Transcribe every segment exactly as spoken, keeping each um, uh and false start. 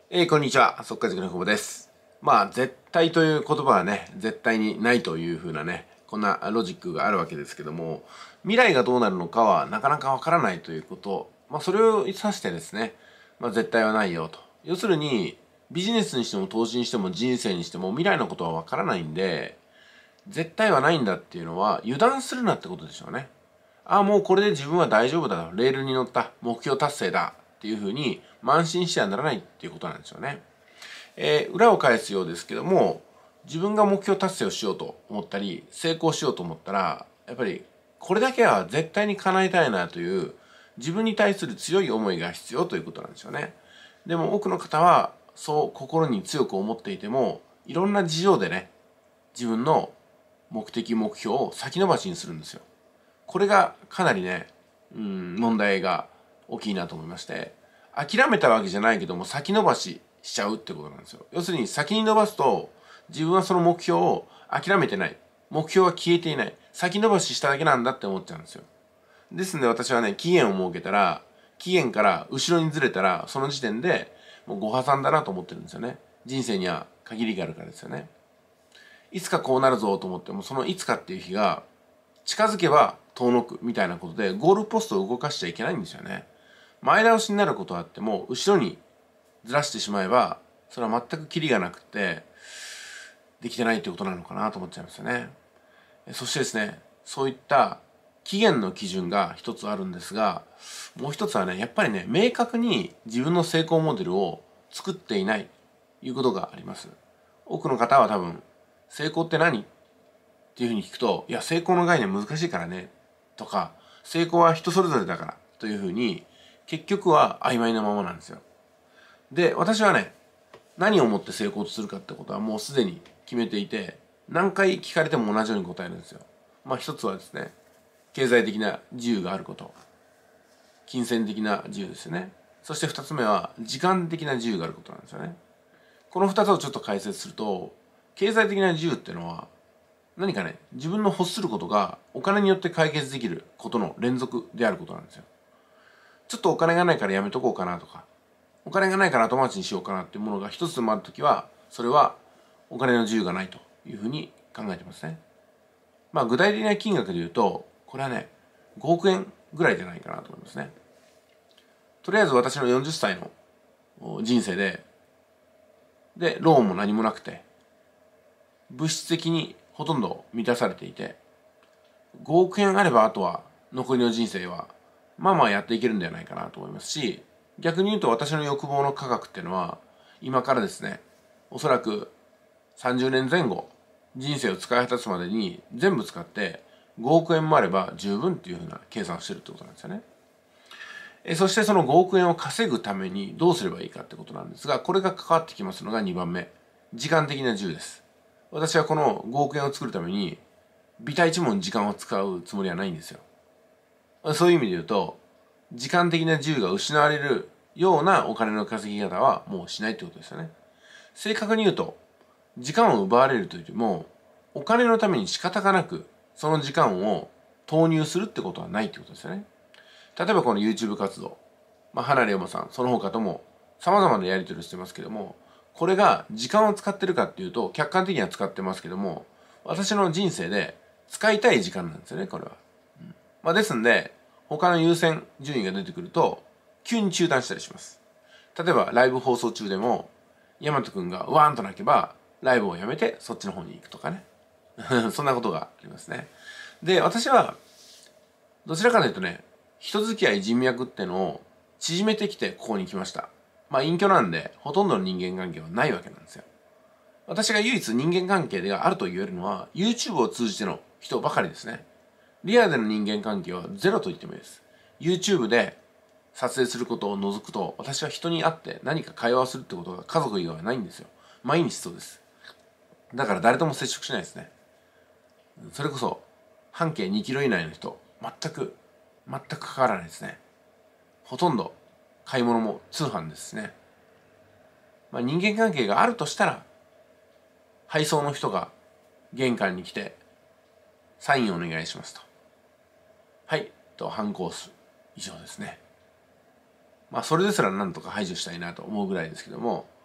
えー、こんにちは。速稼塾の久保です。まあ、絶対という言葉はね、絶対にないというふうなね、こんなロジックがあるわけですけども、未来がどうなるのかはなかなかわからないということ、まあ、それを指してですね、まあ、絶対はないよと。要するに、ビジネスにしても投資にしても人生にしても未来のことはわからないんで、絶対はないんだっていうのは油断するなってことでしょうね。ああ、もうこれで自分は大丈夫だ。レールに乗った。目標達成だ。っていうふうに慢心してはならないっていうことなんですよね。えー、裏を返すようですけども、自分が目標達成をしようと思ったり、成功しようと思ったら、やっぱりこれだけは絶対に叶えたいなという自分に対する強い思いが必要ということなんですよね。でも多くの方はそう心に強く思っていても、いろんな事情でね、自分の目的目標を先延ばしにするんですよ。これがかなりね、うん、問題が大きいなと思いまして、諦めたわけじゃないけども先延ばししちゃうってことなんですよ。要するに先に伸ばすと自分はその目標を諦めてない。目標は消えていない。先延ばししただけなんだって思っちゃうんですよ。ですので私はね、期限を設けたら、期限から後ろにずれたら、その時点でもうご破算だなと思ってるんですよね。人生には限りがあるからですよね。いつかこうなるぞと思っても、そのいつかっていう日が近づけば遠のくみたいなことでゴールポストを動かしちゃいけないんですよね。前倒しになることはあっても後ろにずらしてしまえばそれは全くキリがなくてできてないってことなのかなと思っちゃいますよね。そしてですね、そういった期限の基準が一つあるんですが、もう一つはね、やっぱりね、明確に自分の成功モデルを作っていないということがあります。多くの方は多分成功って何っていうふうに聞くと、いや、成功の概念難しいからね、とか、成功は人それぞれだから、というふうに、結局は曖昧なままなんですよ。で、私はね、何をもって成功とするかってことはもうすでに決めていて、何回聞かれても同じように答えるんですよ。まあ一つはですね、経済的な自由があること。金銭的な自由ですよね。そして二つ目は、時間的な自由があることなんですよね。この二つをちょっと解説すると、経済的な自由っていうのは、何かね、自分の欲することがお金によって解決できることの連続であることなんですよ。ちょっとお金がないからやめとこうかなとか、お金がないから後回しにしようかなっていうものが一つでもあるときは、それはお金の自由がないというふうに考えてますね。まあ具体的な金額で言うと、これはね、ごおくえんぐらいじゃないかなと思いますね。とりあえず私のよんじゅっさいの人生で、で、ローンも何もなくて、物質的にほとんど満たされていて、ごおくえんあればあとは残りの人生はまあまあやっていけるんではないかなと思いますし、逆に言うと私の欲望の価格っていうのは今からですね、おそらくさんじゅうねんぜん後人生を使い果たすまでに全部使ってごおくえんもあれば十分っていうふうな計算をしてるってことなんですよね。えそしてそのごおくえんを稼ぐためにどうすればいいかってことなんですが、これが関わってきますのがにばんめ、時間的な自由です。私はこのごおくえんを作るために微体一問時間を使うつもりはないんですよ。そういう意味で言うと、時間的な自由が失われるようなお金の稼ぎ方はもうしないってことですよね。正確に言うと、時間を奪われるというよりも、お金のために仕方がなく、その時間を投入するってことはないってことですよね。例えばこの YouTube 活動、まあ、離れ山さん、その他とも様々なやり取りをしてますけども、これが時間を使ってるかっていうと、客観的には使ってますけども、私の人生で使いたい時間なんですよね、これは。うん、まあ、ですんで、他の優先順位が出てくると、急に中断したりします。例えば、ライブ放送中でも、ヤマトくんがワーンと泣けば、ライブをやめてそっちの方に行くとかね。そんなことがありますね。で、私は、どちらかというとね、人付き合い人脈ってのを縮めてきてここに来ました。まあ隠居なんで、ほとんどの人間関係はないわけなんですよ。私が唯一人間関係であると言えるのは YouTube を通じての人ばかりですね。リアルでの人間関係はゼロと言ってもいいです。YouTube で撮影することを除くと、私は人に会って何か会話をするってことが家族以外はないんですよ。毎日そうです。だから誰とも接触しないですね。それこそ半径にキロ以内の人、全く、全く関わらないですね。ほとんど買い物も通販ですね。まあ、人間関係があるとしたら、配送の人が玄関に来て、サインお願いしますと。はい、と、反抗する。以上ですね。まあ、それですらなんとか排除したいなと思うぐらいですけども、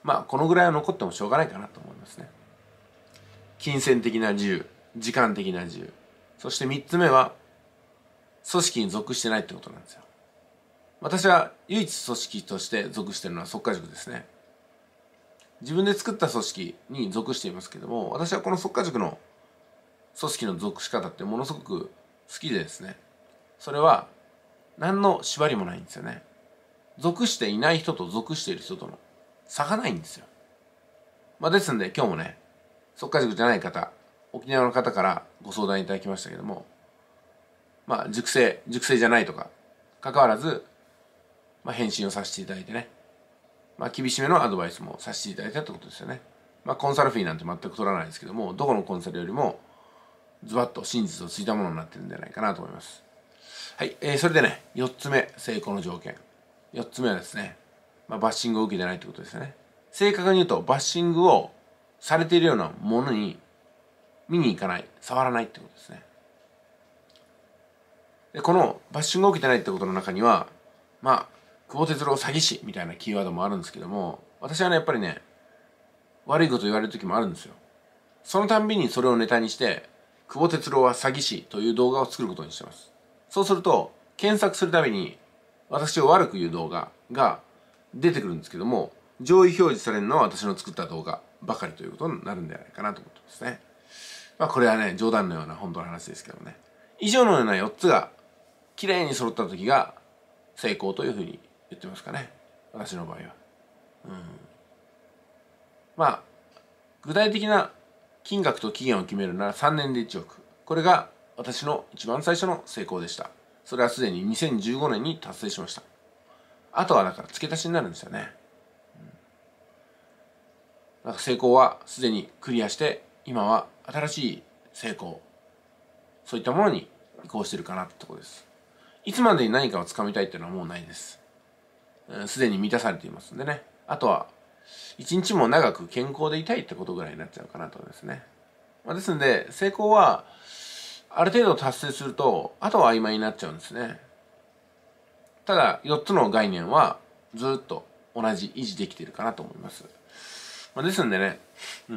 まあこのぐらいは残ってもしょうがないかなと思いますね。金銭的な自由、時間的な自由、そしてみっつめは組織に属してないってことなんですよ。私は唯一組織として属しているのは速稼塾ですね。自分で作った組織に属していますけども、私はこの速稼塾の組織の属し方ってものすごく好きでですね、それは何の縛りもないんですよね。属していない人と属している人との差がないんですよ。まあ、ですんで今日もね、速稼塾じゃない方、沖縄の方からご相談いただきましたけども、まあ塾生塾生じゃないとか関わらず、まあ、返信をさせていただいてね、まあ厳しめのアドバイスもさせていただいたってことですよね。まあコンサルフィーなんて全く取らないですけども、どこのコンサルよりもズバッと真実をついたものになってるんじゃないかなと思います。はい、えー、それでね、よっつめ、成功の条件。よっつめはですね、まあ、バッシングを受けてないってことですよね。正確に言うと、バッシングをされているようなものに見に行かない、触らないってことですね。で、このバッシングを受けてないってことの中には、まあ、久保哲郎詐欺師みたいなキーワードもあるんですけども、私はね、やっぱりね、悪いこと言われる時もあるんですよ。そのたんびにそれをネタにして、久保哲郎は詐欺師という動画を作ることにしてます。そうすると、検索するたびに、私を悪く言う動画が出てくるんですけども、上位表示されるのは私の作った動画ばかりということになるんじゃないかなと思ってますね。まあこれはね、冗談のような本当の話ですけどもね。以上のようなよっつが、きれいに揃った時が成功というふうに言ってますかね。私の場合は。うん。まあ、具体的な金額と期限を決めるならさんねんでいちおく。これが私の一番最初の成功でした。それはすでににせんじゅうごねんに達成しました。あとはだから付け足しになるんですよね。うん、だから成功はすでにクリアして、今は新しい成功、そういったものに移行してるかなってところです。いつまでに何かをつかみたいっていうのはもうないです。すでに満たされていますんでね。あとは、一日も長く健康でいたいってことぐらいになっちゃうかなと思いますね。まあ、ですので、成功は、ある程度達成すると、あとは曖昧になっちゃうんですね。ただ、よっつの概念は、ずっと同じ維持できているかなと思います。まあ、ですんでね、うん、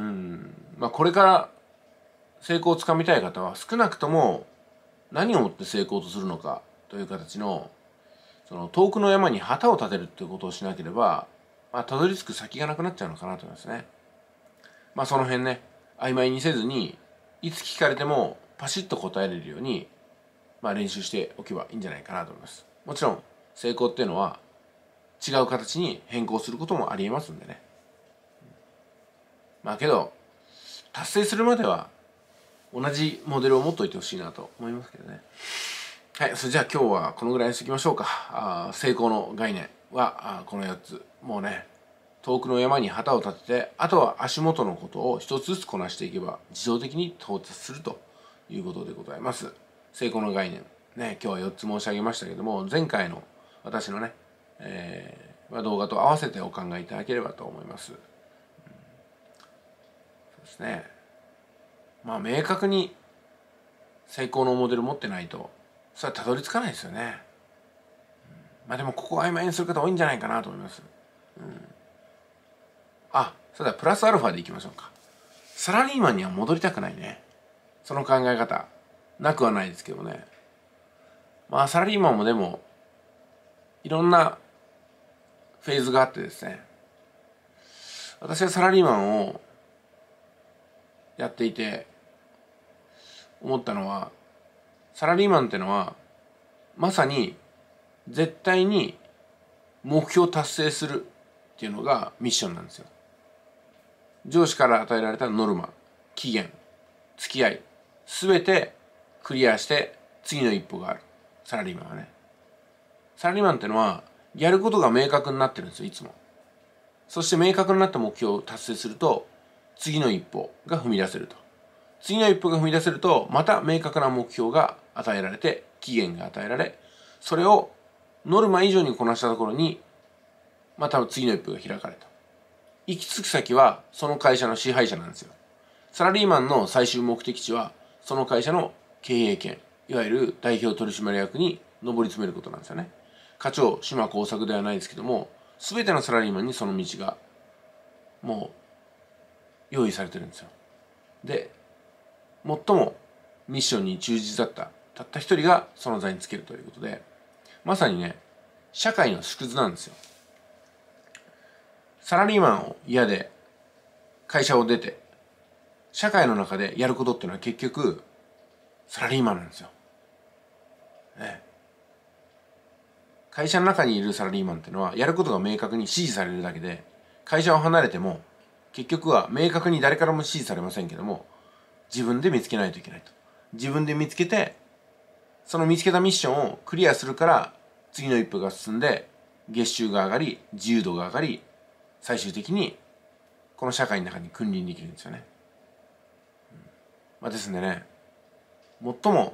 まあ、これから成功をつかみたい方は、少なくとも何をもって成功とするのかという形の、その遠くの山に旗を立てるっていうことをしなければ、まあ、たどり着く先がなくなっちゃうのかなと思いますね。まあ、その辺ね、曖昧にせずに、いつ聞かれてもパシッと答えれるように、まあ、練習しておけばいいんじゃないかなと思います。もちろん、成功っていうのは、違う形に変更することもありえますんでね。まあけど、達成するまでは、同じモデルを持っといてほしいなと思いますけどね。はい、それじゃあ今日はこのぐらいにしておきましょうか。あ成功の概念はあこのよっつ。もうね、遠くの山に旗を立てて、あとは足元のことを一つずつこなしていけば、自動的に到達するということでございます。成功の概念。ね、今日はよっつ申し上げましたけども、前回の私のね、えー、動画と合わせてお考えいただければと思います。うん、そうですね。まあ明確に成功のモデル持ってないと、それはたどり着かないですよね。うん、まあでもここを曖昧にする方多いんじゃないかなと思います。うん、あ、それではプラスアルファでいきましょうか。サラリーマンには戻りたくないね。その考え方、なくはないですけどね。まあサラリーマンもでも、いろんなフェーズがあってですね。私はサラリーマンをやっていて、思ったのは、サラリーマンってのは、まさに絶対に目標達成するっていうのがミッションなんですよ。上司から与えられたノルマ、期限、付き合い、すべてクリアして次の一歩がある。サラリーマンはね。サラリーマンってのは、やることが明確になってるんですよ、いつも。そして明確になった目標を達成すると、次の一歩が踏み出せると。次の一歩が踏み出せると、また明確な目標が与えられて、期限が与えられ、それをノルマ以上にこなしたところに、また次の一歩が開かれた。行き着く先は、その会社の支配者なんですよ。サラリーマンの最終目的地は、その会社の経営権、いわゆる代表取締役に上り詰めることなんですよね。課長、島耕作ではないですけども、すべてのサラリーマンにその道がもう用意されてるんですよ。で最もミッションに忠実だったたった一人がその座につけるということで、まさにね社会の縮図なんですよ。サラリーマンを嫌で会社を出て社会の中でやることっていうのは結局サラリーマンなんですよ、ね、会社の中にいるサラリーマンっていうのはやることが明確に指示されるだけで、会社を離れても結局は明確に誰からも指示されませんけども、自分で見つけないといけないと。自分で見つけて、その見つけたミッションをクリアするから次の一歩が進んで月収が上がり自由度が上がり、最終的にこの社会の中に君臨できるんですよね。うん、まあですんでね、最も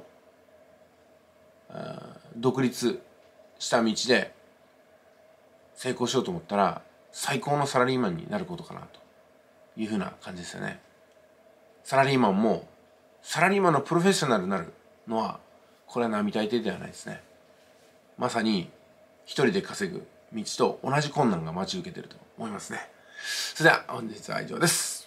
独立した道で成功しようと思ったら最高のサラリーマンになることかなというふうな感じですよね。サラリーマンもサラリーマンのプロフェッショナルになるのはこれは並大抵ではないですね。まさに一人で稼ぐ道と同じ困難が待ち受けていると思いますね。それでは本日は以上です。